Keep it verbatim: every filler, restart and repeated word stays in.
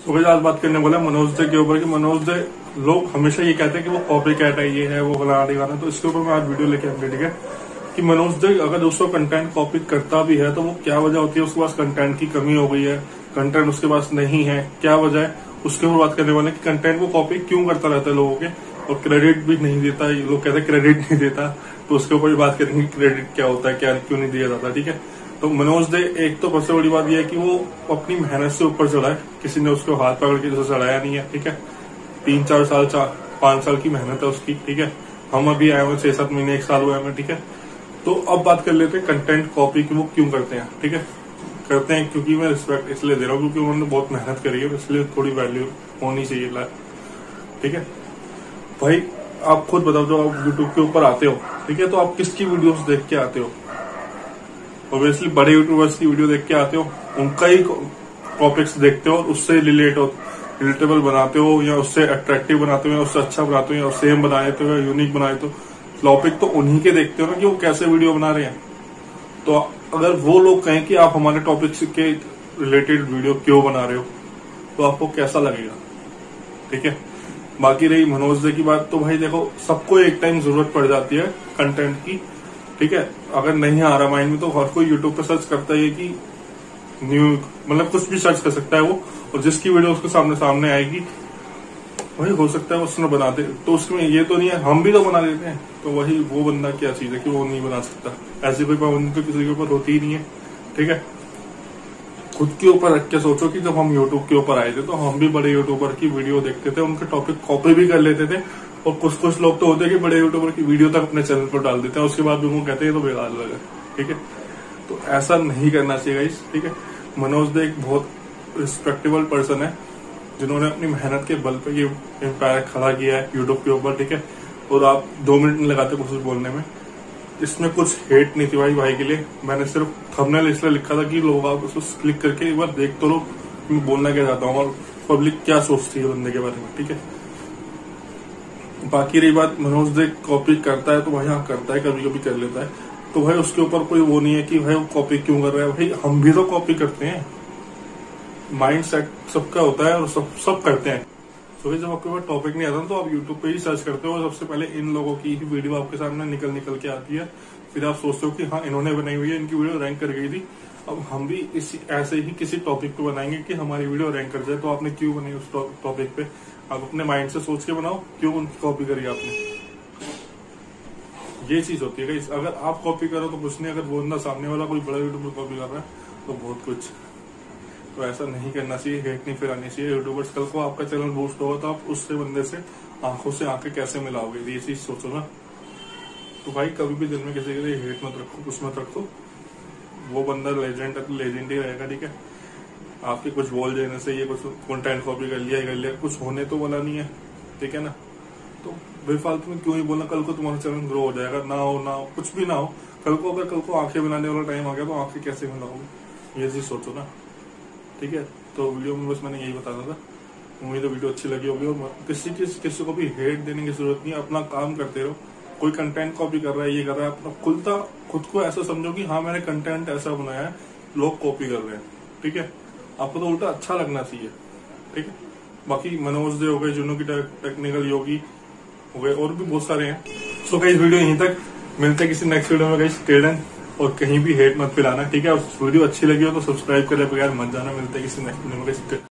तो भाई आज बात करने वाला है मनोज दे के ऊपर कि मनोज दे लोग हमेशा ये कहते हैं कि वो कॉपी कैट है, ये है वो फलाना ठिकाना। तो इसके ऊपर मैं आज वीडियो लेके आऊंगा, ठीक है, कि मनोज दे अगर दोस्तों कंटेंट कॉपी करता भी है तो वो क्या वजह होती है, उसके पास कंटेंट की कमी हो गई है, कंटेंट उसके पास नहीं है, क्या वजह है, उसके ऊपर बात करने वाले कि कंटेंट को कॉपी क्यों करता रहता है लोगों के, और क्रेडिट भी नहीं देता। लोग कहते हैं क्रेडिट नहीं देता, तो उसके ऊपर बात करेंगे क्रेडिट क्या होता है, क्या क्यों नहीं दिया जाता, ठीक है। तो मनोज दे एक तो सबसे बड़ी बात यह है कि वो अपनी मेहनत से ऊपर चढ़ा है, किसी ने उसको हाथ पकड़ के जैसे चढ़ाया नहीं है, ठीक है। तीन चार साल चार पांच साल की मेहनत है उसकी, ठीक है। हम अभी आए हुए छह सात महीने एक साल हुए हमें, ठीक है। तो अब बात कर लेते हैं कंटेंट कॉपी की वो क्यों करते हैं, ठीक है। करते हैं क्योंकि मैं रिस्पेक्ट इसलिए दे रहा हूँ क्योंकि उन्होंने बहुत मेहनत करी है, इसलिए थोड़ी वैल्यू होनी चाहिए, ठीक है। भाई आप खुद बताओ, जो आप यूट्यूब के ऊपर आते हो, ठीक है, तो आप किसकी वीडियोस देख के आते हो? ऑब्वियसली बड़े यूट्यूबर्स की वीडियो देख के आते हो, उनका ही टॉपिक्स देखते हो और उससे रिलेट हो रिलेटेबल बनाते हो, या उससे अट्रैक्टिव बनाते हो, या उससे अच्छा बनाते हो, या सेम बना देते हो, या यूनिक बना देते हो। टॉपिक तो उन्हीं के देखते हो ना कि वो कैसे वीडियो बना रहे हैं। तो अगर वो लोग कहें कि आप हमारे टॉपिक के रिलेटेड वीडियो क्यों बना रहे हो, तो आपको कैसा लगेगा, ठीक है। बाकी रही मनोज दे की बात, तो भाई देखो सबको एक टाइम जरूरत पड़ जाती है कंटेंट की, ठीक है। अगर नहीं आ रहा माइंड में तो हर कोई यूट्यूब पे सर्च करता है कि न्यू, मतलब कुछ भी सर्च कर सकता है वो, और जिसकी वीडियो उसके सामने सामने आएगी वही हो सकता है उसने बना दे। तो उसमें ये तो नहीं है, हम भी तो बना देते हैं, तो वही वो बंदा क्या चीज है कि वो नहीं बना सकता। ऐसी कोई पाबंदी तो किसी के ऊपर होती ही नहीं है, ठीक है। खुद के ऊपर रख के सोचो कि जब हम यूट्यूब के ऊपर आए थे तो हम भी बड़े यूट्यूबर की वीडियो देखते थे, उनके टॉपिक कॉपी भी कर लेते थे, और कुछ कुछ लोग तो होते हैं कि बड़े यूट्यूबर की वीडियो तक अपने चैनल पर डाल देते हैं, उसके बाद भी वो कहते हैं तो बेकार लगा, ठीक है। तो ऐसा नहीं करना चाहिए गाइस, ठीक है। मनोज दे एक बहुत रिस्पेक्टेबल पर्सन है, जिन्होंने अपनी मेहनत के बल पे ये एम्पायर खड़ा किया है यूट्यूब के ऊपर, ठीक है। और आप दो मिनट नहीं लगाते कुछ बोलने में। इसमें कुछ हेट नहीं थी भाई भाई के लिए, मैंने सिर्फ थंबनेल इसलिए लिखा था कि लोग आप उसको क्लिक करके एक बार देख तो लो मैं बोलना क्या चाहता हूँ और पब्लिक क्या सोचती है बंदे के बारे में, ठीक है। बाकी रही बात मनोज दे कॉपी करता है तो भाई हाँ करता है, कभी कभी कर लेता है, तो भाई उसके ऊपर कोई वो नहीं है कि भाई वो कॉपी क्यों कर रहा है। भाई हम भी तो कॉपी करते हैं, माइंड सेट सबका होता है और सब सब करते हैं। तो जब आपके पास टॉपिक नहीं आता तो आप यूट्यूब पे ही सर्च करते हो और सबसे पहले इन लोगों की ही वीडियो आपके सामने निकल निकल के आती है, फिर आप सोचते हो कि हाँ इन्होंने बनाई हुई है, इनकी वीडियो रैंक कर गई थी, अब हम भी इसी ऐसे ही किसी टॉपिक पे बनाएंगे कि हमारी वीडियो रैंक कर जाए। तो आपने क्यों बनाई उस टॉपिक पे, आप अपने माइंड से सोच के बनाओ, क्यों उनकी कॉपी करी आपने, ये चीज होती है। अगर आप कॉपी करो तो कुछ नहीं, अगर वो बंदा सामने वाला कोई बड़ा यूट्यूबर कॉपी कर रहा है तो बहुत कुछ। तो ऐसा नहीं करना चाहिए, हेट नहीं फैलानी चाहिए। यूट्यूबर्स कल को आपका चैनल बूस्ट होगा तो आप उससे बंदे से आंखों से आंखें कैसे मिलाओगे, ये चीज सोचो ना। तो भाई कभी भी दिल में किसी के लिए हेट मत रखो, कुछ मत रखो, वो बंदा लेजेंड लेजेंड ही रहेगा, ठीक है। आपके कुछ बोल देने से ये कुछ कंटेंट कॉपी कर लिया कर लिया कुछ होने तो वाला नहीं है, ठीक है ना। तो बेफालतू में क्यों ही बोलना, कल को तुम्हारा चैनल ग्रो हो जाएगा, ना हो ना हो कुछ भी ना हो, कल को अगर कल को आंखें बनाने वाला टाइम आ गया तो आंखें कैसे मिलाओगे, ये चीज सोचो ना, ठीक है। तो वीडियो में बस मैंने यही बताना था, उम्मीद है वीडियो अच्छी लगी होगी। और किसी किस किसी को भी हेट देने की जरूरत नहीं है, अपना काम करते रहो। कोई कंटेंट कॉपी कर रहा है, ये कर रहा है, अपना खुलता खुद को ऐसा समझो कि हाँ मैंने कंटेंट ऐसा बनाया है, लोग कॉपी कर रहे हैं, ठीक है। आपको तो उल्टा अच्छा लगना चाहिए, ठीक है। बाकी मनोज दे हो गए, जुनू की टेक्निकल योगी हो गए, और भी बहुत सारे हैं। सो गाइस वीडियो यहीं तक, मिलते हैं किसी नेक्स्ट वीडियो में गाइस, टिल देन, और कहीं भी हेट मत फैलाना, ठीक है। और वीडियो अच्छी लगी हो तो सब्सक्राइब करे बगैर मत जाना। मिलते हैं किसी नेक्स्ट वीडियो में गाइस।